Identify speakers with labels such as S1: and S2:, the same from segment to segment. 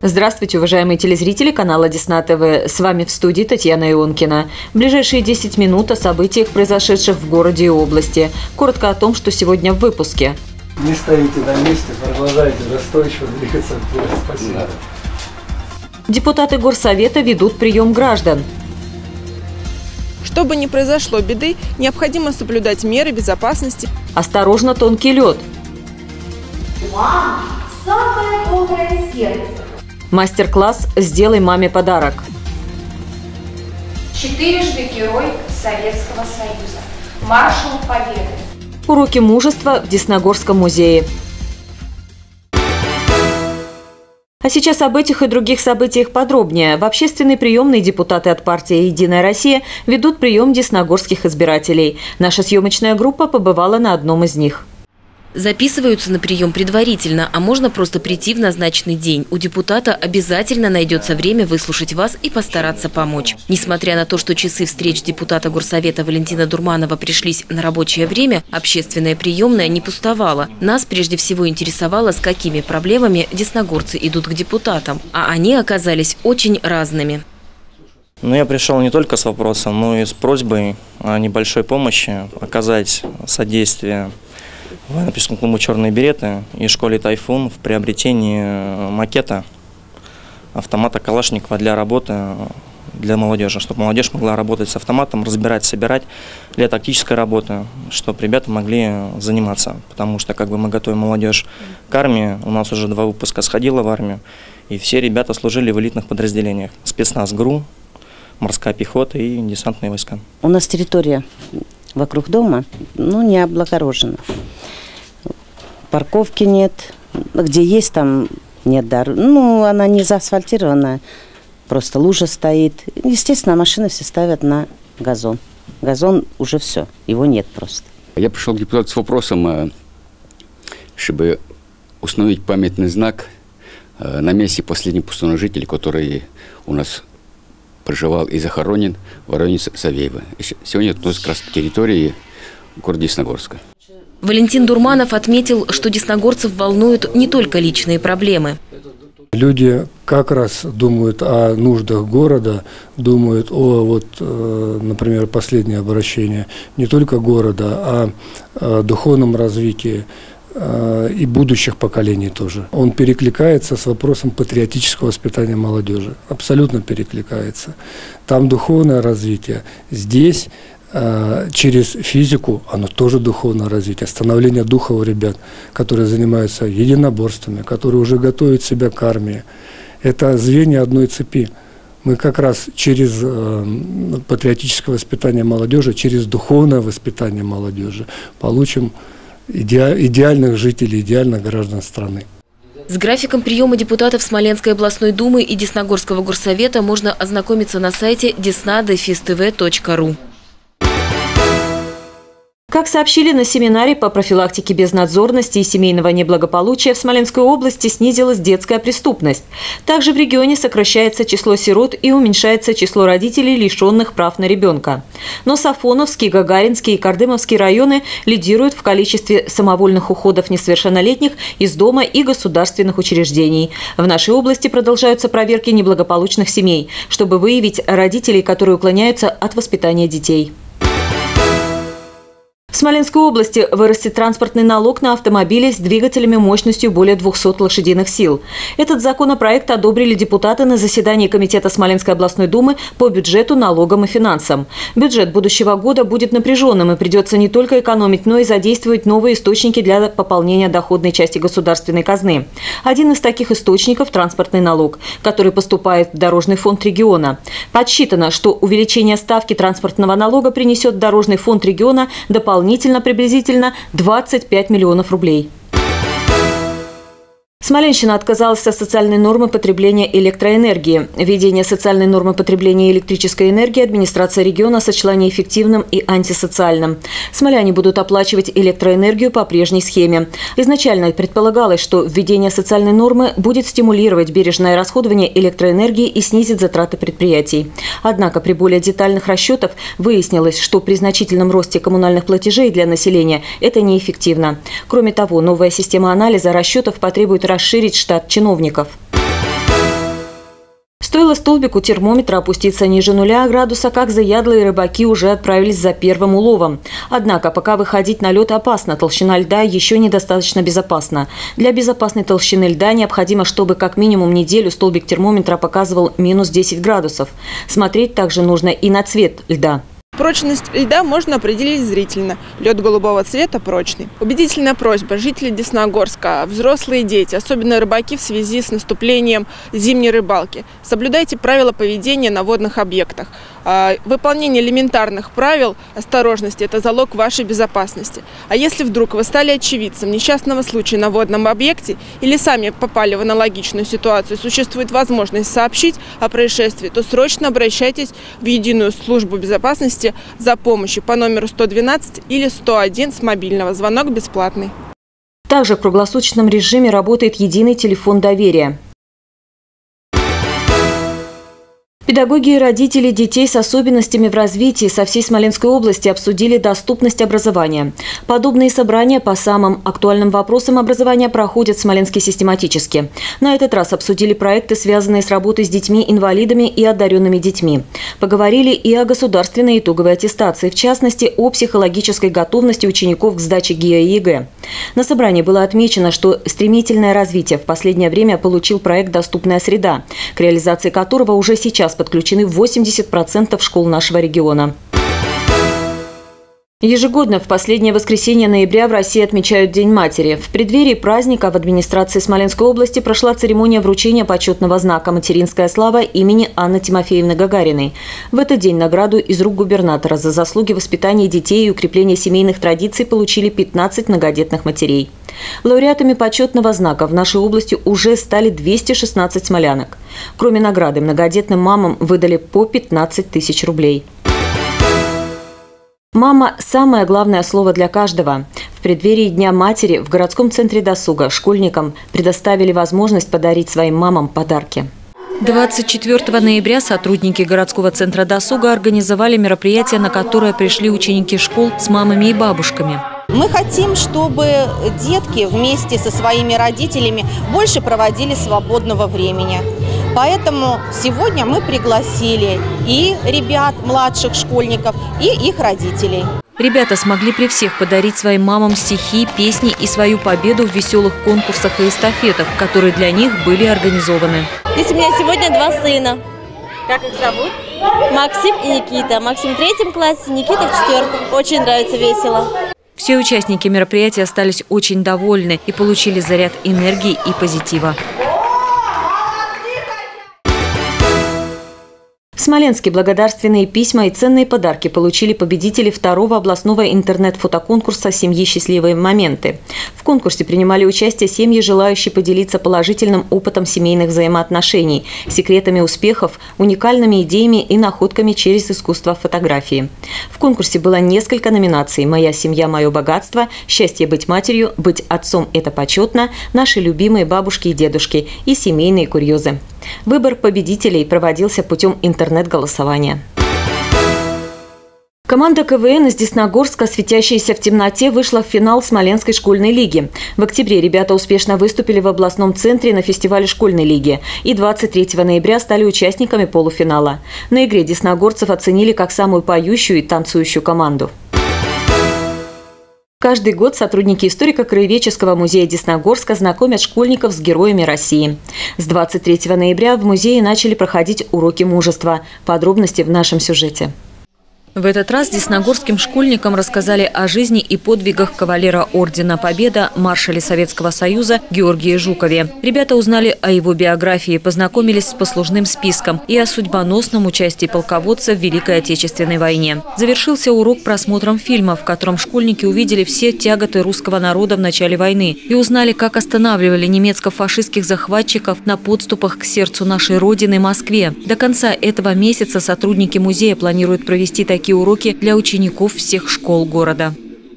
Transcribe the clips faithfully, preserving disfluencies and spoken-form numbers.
S1: Здравствуйте, уважаемые телезрители канала Десна ТВ. С вами в студии Татьяна Ионкина. В ближайшие десять минут о событиях, произошедших в городе и области. Коротко о том, что сегодня в выпуске.
S2: Не стоите на месте, продолжайте настойчиво двигаться вперед. Спасибо.
S1: Депутаты Горсовета ведут прием граждан.
S3: Чтобы не произошло беды, необходимо соблюдать меры безопасности.
S1: Осторожно, тонкий лед.
S4: Мама, самое доброе сердце.
S1: Мастер-класс «Сделай маме подарок».
S4: Четырежды герой Советского Союза. Маршал Победы.
S1: Уроки мужества в Десногорском музее. А сейчас об этих и других событиях подробнее. В общественной приемной депутаты от партии «Единая Россия» ведут прием десногорских избирателей. Наша съемочная группа побывала на одном из них.
S5: Записываются на прием предварительно, а можно просто прийти в назначенный день. У депутата обязательно найдется время выслушать вас и постараться помочь. Несмотря на то, что часы встреч депутата Горсовета Валентина Дурманова пришлись на рабочее время, общественная приемная не пустовала. Нас прежде всего интересовало, с какими проблемами десногорцы идут к депутатам, а они оказались очень разными.
S6: Ну, я пришел не только с вопросом, но и с просьбой о небольшой помощи, оказать содействие военно-пешему клубу «Черные береты» и школе «Тайфун» в приобретении макета автомата Калашникова для работы для молодежи, чтобы молодежь могла работать с автоматом, разбирать, собирать для тактической работы, чтобы ребята могли заниматься, потому что как бы мы готовим молодежь к армии, у нас уже два выпуска сходило в армию, и все ребята служили в элитных подразделениях: спецназ ГРУ, морская пехота и десантные войска.
S7: У нас территория вокруг дома, ну, не облагорожена. Парковки нет, где есть, там нет дороги. Ну, она не заасфальтирована, просто лужа стоит. Естественно, машины все ставят на газон. Газон уже все, его нет просто.
S8: Я пришел к депутату с вопросом, чтобы установить памятный знак на месте последнего пустынного жителя, который у нас проживал и захоронен в районе Савеева. Сегодня это как раз территории города Десногорска.
S5: Валентин Дурманов отметил, что десногорцев волнуют не только личные проблемы.
S2: Люди как раз думают о нуждах города, думают о, вот, например, последнее обращение не только города, а о духовном развитии и будущих поколений тоже. Он перекликается с вопросом патриотического воспитания молодежи. Абсолютно перекликается. Там духовное развитие. Здесь через физику оно тоже духовное развитие. Становление духа у ребят, которые занимаются единоборствами, которые уже готовят себя к армии. Это звенья одной цепи. Мы как раз через э, патриотическое воспитание молодежи, через духовное воспитание молодежи получим иде идеальных жителей, идеальных граждан страны.
S5: С графиком приема депутатов Смоленской областной думы и Десногорского горсовета можно ознакомиться на сайте десна дефис тв точка ру.
S1: Как сообщили на семинаре по профилактике безнадзорности и семейного неблагополучия, в Смоленской области снизилась детская преступность. Также в регионе сокращается число сирот и уменьшается число родителей, лишенных прав на ребенка. Но Сафоновский, Гагаринский и Кардымовский районы лидируют в количестве самовольных уходов несовершеннолетних из дома и государственных учреждений. В нашей области продолжаются проверки неблагополучных семей, чтобы выявить родителей, которые уклоняются от воспитания детей. В Смоленской области вырастет транспортный налог на автомобили с двигателями мощностью более двухсот лошадиных сил. Этот законопроект одобрили депутаты на заседании Комитета Смоленской областной думы по бюджету, налогам и финансам. Бюджет будущего года будет напряженным, и придется не только экономить, но и задействовать новые источники для пополнения доходной части государственной казны. Один из таких источников – транспортный налог, который поступает в Дорожный фонд региона. Подсчитано, что увеличение ставки транспортного налога принесет в Дорожный фонд региона дополнительно Дополнительно приблизительно двадцать пять миллионов рублей. Смоленщина отказалась от социальной нормы потребления электроэнергии. Введение социальной нормы потребления электрической энергии администрация региона сочла неэффективным и антисоциальным. Смоляне будут оплачивать электроэнергию по прежней схеме. Изначально предполагалось, что введение социальной нормы будет стимулировать бережное расходование электроэнергии и снизит затраты предприятий. Однако при более детальных расчетах выяснилось, что при значительном росте коммунальных платежей для населения это неэффективно. Кроме того, новая система анализа расчетов потребует расширить штат чиновников. Стоило столбику термометра опуститься ниже нуля градуса, как заядлые рыбаки уже отправились за первым уловом. Однако пока выходить на лед опасно, толщина льда еще недостаточно безопасна. Для безопасной толщины льда необходимо, чтобы как минимум неделю столбик термометра показывал минус десять градусов. Смотреть также нужно и на цвет льда.
S3: Прочность льда можно определить зрительно. Лед голубого цвета прочный. Убедительная просьба жителей Десногорска, взрослые дети, особенно рыбаки в связи с наступлением зимней рыбалки. Соблюдайте правила поведения на водных объектах. Выполнение элементарных правил осторожности – это залог вашей безопасности. А если вдруг вы стали очевидцем несчастного случая на водном объекте или сами попали в аналогичную ситуацию, существует возможность сообщить о происшествии, то срочно обращайтесь в единую службу безопасности за помощью по номеру сто двенадцать или сто один с мобильного. Звонок бесплатный.
S1: Также в круглосуточном режиме работает единый телефон доверия. Педагоги и родители детей с особенностями в развитии со всей Смоленской области обсудили доступность образования. Подобные собрания по самым актуальным вопросам образования проходят в Смоленске систематически. На этот раз обсудили проекты, связанные с работой с детьми-инвалидами и одаренными детьми. Поговорили и о государственной итоговой аттестации, в частности, о психологической готовности учеников к сдаче ГИА и ЕГЭ. На собрании было отмечено, что стремительное развитие в последнее время получил проект «Доступная среда», к реализации которого уже сейчас подключены восемьдесят процентов школ нашего региона. Ежегодно в последнее воскресенье ноября в России отмечают День матери. В преддверии праздника в администрации Смоленской области прошла церемония вручения почетного знака «Материнская слава» имени Анны Тимофеевны Гагариной. В этот день награду из рук губернатора за заслуги в воспитании детей и укрепления семейных традиций получили пятнадцать многодетных матерей. Лауреатами почетного знака в нашей области уже стали двести шестнадцать смолянок. Кроме награды, многодетным мамам выдали по пятнадцать тысяч рублей. «Мама» – самое главное слово для каждого. В преддверии Дня матери в городском центре досуга школьникам предоставили возможность подарить своим мамам подарки.
S5: двадцать четвёртого ноября сотрудники городского центра досуга организовали мероприятие, на которое пришли ученики школ с мамами и бабушками.
S9: Мы хотим, чтобы детки вместе со своими родителями больше проводили свободного времени. Поэтому сегодня мы пригласили и ребят, младших школьников, и их родителей.
S5: Ребята смогли при всех подарить своим мамам стихи, песни и свою победу в веселых конкурсах и эстафетах, которые для них были организованы.
S10: Здесь у меня сегодня два сына. Как их зовут? Максим и Никита. Максим в третьем классе, Никита в четвертом. Очень нравится, весело.
S5: Все участники мероприятия остались очень довольны и получили заряд энергии и позитива.
S1: В Смоленске благодарственные письма и ценные подарки получили победители второго областного интернет-фотоконкурса «Семьи. Счастливые моменты». В конкурсе принимали участие семьи, желающие поделиться положительным опытом семейных взаимоотношений, секретами успехов, уникальными идеями и находками через искусство фотографии. В конкурсе было несколько номинаций: «Моя семья. Мое богатство», «Счастье быть матерью», «Быть отцом. Это почетно», «Наши любимые бабушки и дедушки» и «Семейные курьезы». Выбор победителей проводился путем интернет-голосования. Команда ка вэ эн из Десногорска, светящаяся в темноте, вышла в финал Смоленской школьной лиги. В октябре ребята успешно выступили в областном центре на фестивале школьной лиги и двадцать третьего ноября стали участниками полуфинала. На игре десногорцев оценили как самую поющую и танцующую команду. Каждый год сотрудники историко-краеведческого музея Десногорска знакомят школьников с героями России. С двадцать третьего ноября в музее начали проходить уроки мужества. Подробности в нашем сюжете.
S5: В этот раз десногорским школьникам рассказали о жизни и подвигах кавалера Ордена Победа, маршале Советского Союза Георгии Жукове. Ребята узнали о его биографии, познакомились с послужным списком и о судьбоносном участии полководца в Великой Отечественной войне. Завершился урок просмотром фильма, в котором школьники увидели все тяготы русского народа в начале войны и узнали, как останавливали немецко-фашистских захватчиков на подступах к сердцу нашей Родины, Москве. До конца этого месяца сотрудники музея планируют провести такие Такие уроки для учеников всех школ города.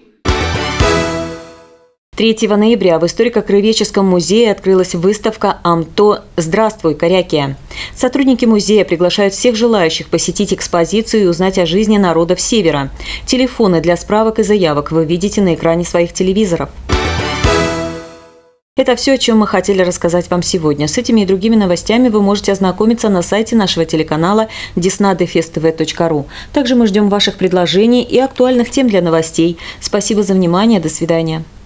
S1: третьего ноября в историко-краеведческом музее открылась выставка «Амто. Здравствуй, Корякия». Сотрудники музея приглашают всех желающих посетить экспозицию и узнать о жизни народов Севера. Телефоны для справок и заявок вы видите на экране своих телевизоров. Это все, о чем мы хотели рассказать вам сегодня. С этими и другими новостями вы можете ознакомиться на сайте нашего телеканала десна дефис тэ вэ точка ру. Также мы ждем ваших предложений и актуальных тем для новостей. Спасибо за внимание. До свидания.